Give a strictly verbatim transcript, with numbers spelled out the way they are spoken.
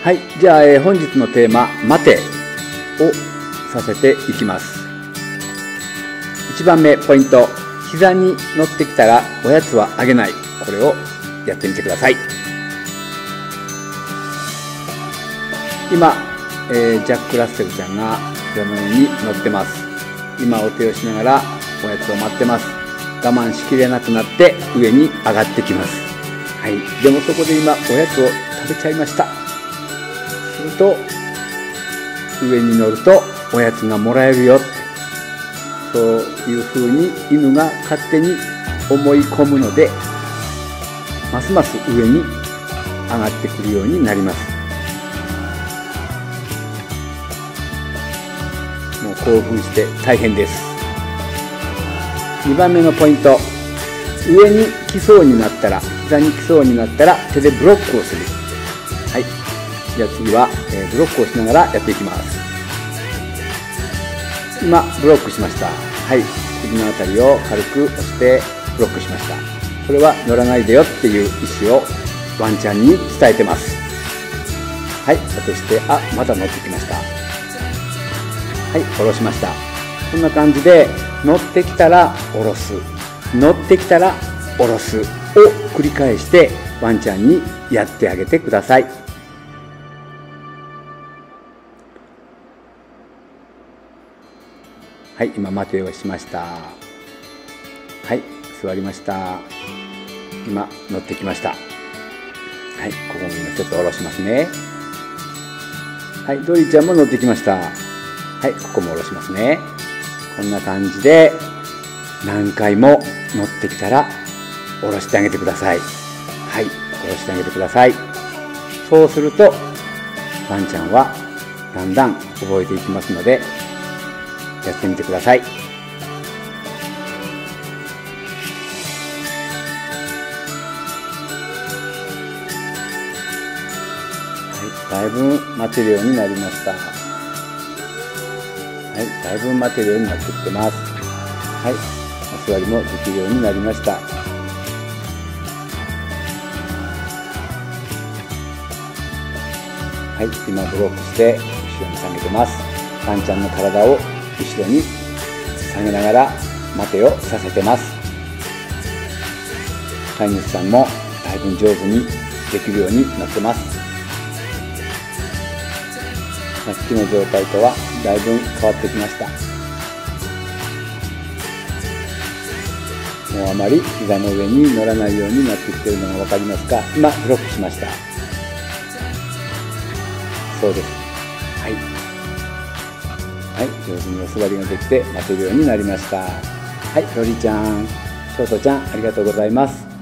はい、じゃあ、えー、本日のテーマ「待て」をさせていきます。いちばんめポイント、膝に乗ってきたらおやつはあげない。これをやってみてください。今、えー、ジャック・ラッセルちゃんが膝の上に乗ってます。今お手をしながらおやつを待ってます。我慢しきれなくなって上に上がってきます。はい、でもそこで今おやつを食べちゃいました。すると上に乗るとおやつがもらえるよ、そういうふうに犬が勝手に思い込むので、ますます上に上がってくるようになります。もう興奮して大変です。にばんめのポイント、上に来そうになったら、膝に来そうになったら手でブロックをする。はい、じゃあ次は、えー、ブロックをしながらやっていきます。今ブロックしました。はい、首のあたりを軽く押してブロックしました。これは乗らないでよっていう意思をワンちゃんに伝えてます。はい、そして、あ、また乗ってきました。はい、下ろしました。こんな感じで乗ってきたら下ろす、乗ってきたら下ろすを繰り返してワンちゃんにやってあげてください。はい、今待てをしました。はい、座りました。今乗ってきました。はい、ここもちょっと下ろしますね。はい、ドリちゃんも乗ってきました。はい、ここも下ろしますね。こんな感じで何回も乗ってきたら下ろしてあげてください。はい、下ろしてあげてください。そうするとワンちゃんはだんだん覚えていきますので、やってみてください。はい、だいぶ待てるようになりました。はい、だいぶ待てるようになってきてます。はい、お座りもできるようになりました。はい、今ブロックして後ろに下げてます。ワンちゃんの体を後ろに下げながら待てをさせてます。飼い主さんもだいぶ上手にできるようになってます。さっきの状態とはだいぶ変わってきました。もうあまり膝の上に乗らないようになってきているのが分かりますか？今ブロックしました。そうです。はい、はい、上手にお座りができて待てるようになりました。はい、ロリちゃん、ショートちゃん、ありがとうございます。